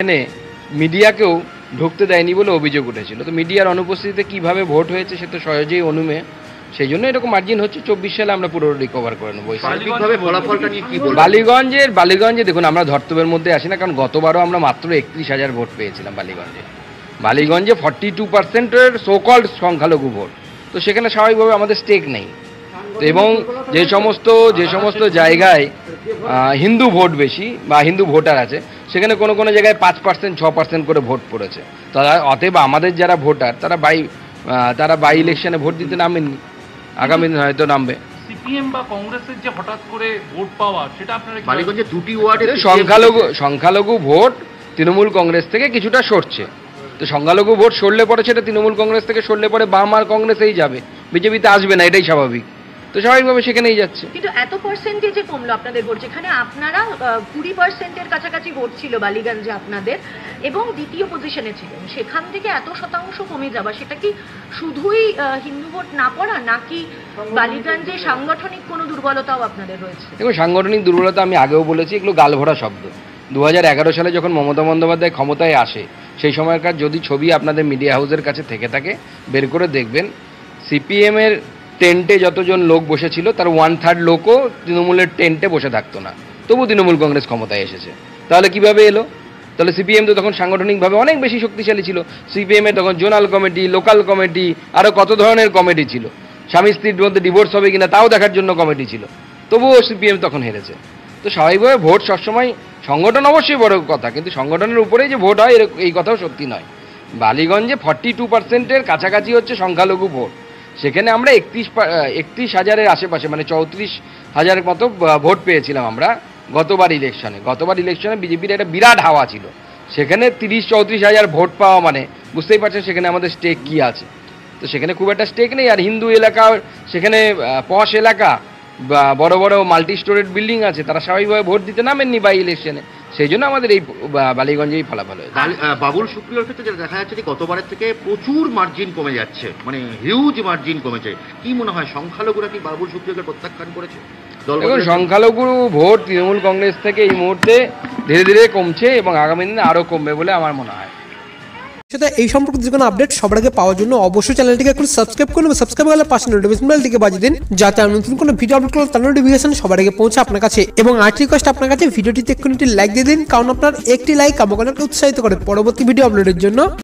এখানে মিডিয়াকেও ঢুকতে দেয়নি বলে অভিযোগ উঠেছিল। তো মিডিয়ার অনুপস্থিতিতে কিভাবে ভোট হয়েছে সে তো সহজেই অনুমেয়। সেই জন্য এরকম মার্জিন হচ্ছে। 24 সালে আমরা পুরো রিকভার করে নেবো। বালিগঞ্জে দেখুন, আমরা ধর্তব্যের মধ্যে আসি না, কারণ গতবারও আমরা মাত্র 31,000 ভোট পেয়েছিলাম বালিগঞ্জে 42%-এর সোকল্ড সংখ্যালঘু ভোট। তো সেখানে স্বাভাবিকভাবে আমাদের স্টেক নেই। তো এবং যে সমস্ত জায়গায় হিন্দু ভোট বেশি বা হিন্দু ভোটার আছে, সেখানে কোনো কোনো জায়গায় 5%, 6% করে ভোট পড়েছে। অতএব আমাদের যারা ভোটার তারা বাই ইলেকশনে ভোট দিতে নামেননি, আগামী দিন হয়তো নামবে। সিপিএম বা কংগ্রেসের যে হঠাৎ করে ভোট পাওয়া, সেটা আপনারা বালিগঞ্জে দুটি ওয়ার্ডে সংখ্যালঘু ভোট তৃণমূল কংগ্রেস থেকে কিছুটা সরছে। তো সংখ্যালঘু ভোট সরলে পরে সেটা তৃণমূল কংগ্রেস থেকে সরলে পরে বাম আর কংগ্রেসেই যাবে, বিজেপিতে আসবে না, এটাই স্বাভাবিক। তো স্বাভাবিকভাবে সেখানেই যাচ্ছে। কিন্তু এত পার্সেন্টেজে কমলো আপনাদের ভোট, যেখানে আপনারা 20%-এর কাছাকাছি ভোট ছিল বালিগঞ্জে আপনাদের, এবং দ্বিতীয় পজিশনে ছিলেন, সেখান থেকে এত শতাংশ কমে যাওয়া, সেটা কি শুধুই হিন্দু ভোট না পড়া, নাকি বালিগঞ্জে সাংগঠনিক কোনো দুর্বলতাও আপনাদের রয়েছে? দেখুন, সাংগঠনিক দুর্বলতা আমি আগেও বলেছি, এগুলো গালভরা শব্দ। 2011 সালে যখন মমতা বন্দ্যোপাধ্যায় ক্ষমতায় আসে, সেই সময়কার যদি ছবি আপনাদের মিডিয়া হাউসের কাছে থেকে থাকে, বের করে দেখবেন, সিপিএমের টেন্টে যতজন লোক বসেছিল তার 1/3 লোকও তৃণমূলের টেন্টে বসে থাকতো না, তবু তৃণমূল কংগ্রেস ক্ষমতায় এসেছে। তাহলে কিভাবে এলো? তাহলে সিপিএম তো তখন সাংগঠনিকভাবে অনেক বেশি শক্তিশালী ছিল। সিপিএমের তখন জোনাল কমিটি, লোকাল কমিটি, আরও কত ধরনের কমিটি ছিল। স্বামী স্ত্রীর মধ্যে ডিভোর্স হবে কিনা তাও দেখার জন্য কমিটি ছিল, তবুও সিপিএম তখন হেরেছে। তো স্বাভাবিকভাবে ভোট সবসময়, সংগঠন অবশ্যই বড় কথা, কিন্তু সংগঠনের উপরেই যে ভোট হয় এই কথাও সত্যি নয়। বালিগঞ্জে 42%-এর কাছাকাছি হচ্ছে সংখ্যালঘু ভোট। সেখানে আমরা 31,000-এর আশেপাশে, মানে 34,000 মতো ভোট পেয়েছিলাম আমরা গতবার ইলেকশনে। বিজেপির একটা বিরাট হাওয়া ছিল। সেখানে 30-34,000 ভোট পাওয়া মানে বুঝতেই পারছেন সেখানে আমাদের স্টেক কি আছে। তো সেখানে খুব একটা স্টেক নেই। আর হিন্দু এলাকা, সেখানে পশ এলাকা বা বড় বড় মাল্টি স্টোরেড বিল্ডিং আছে, তারা স্বাভাবিকভাবে ভোট দিতে নামেননি বাই ইলেকশনে। সেই জন্য আমাদের এই বালিগঞ্জেই ফলাফল হয়েছে। বাবুল সুপ্রিয়র ক্ষেত্রে যেটা দেখা যাচ্ছে যে গতবারের থেকে প্রচুর মার্জিন কমে যাচ্ছে, মানে হিউজ মার্জিন কমেছে। কি মনে হয়, সংখ্যালঘুরা কি বাবুল সুপ্রিয়কে প্রত্যাখ্যান করেছে? দেখুন, সংখ্যালঘু ভোট তৃণমূল কংগ্রেস থেকে এই মুহূর্তে ধীরে ধীরে কমছে এবং আগামী দিনে আরও কমবে বলে আমার মনে হয়। সেটা এই সম্পর্কে যে কোনো আপডেট সবার আগে পাওয়ার জন্য অবশ্যই চ্যানেলটিকে এখন সাবস্ক্রাইব করুন এবং সাবস্ক্রাইব করলে পাশে নোটিফিকেশন বেলটিকে বাজিয়ে দিন, যাতে আমি নতুন কোনো ভিডিও আপলোড করলে তার নোটিফিকেশন সবার আগে পৌঁছে আপনার কাছে। এবং আরেকটি রিকোয়েস্ট আপনার কাছে, ভিডিওটিতে একটি লাইক দিয়ে দিন, কারণ আপনার একটি লাইক আমাকে অনেক উৎসাহিত করে পরবর্তী ভিডিও আপলোডের জন্য।